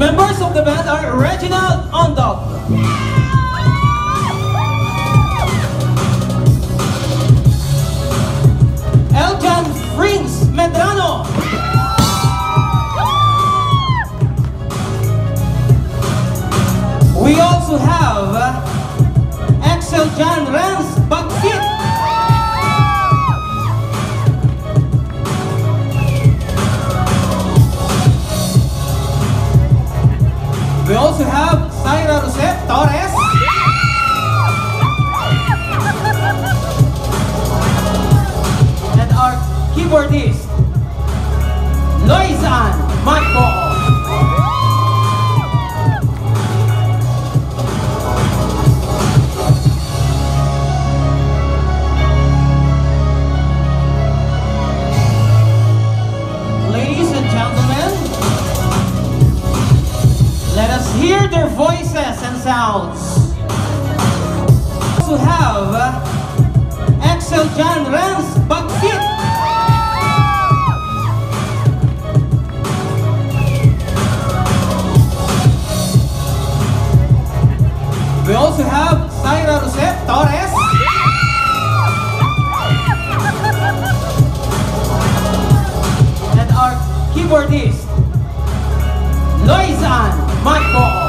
members of the band are Reginald Ondog, Eljan Frings Medrano, we also have Axel Jan Rans Bagfit, we also have Syra Rosette Torres, and our keyboardist Loizan Marco. Ladies and gentlemen, let us hear their voices and sounds. We also have Axel Jan Rans Bagfit, we also have Syra Rosette Torres, and our keyboardist Loizan Marco.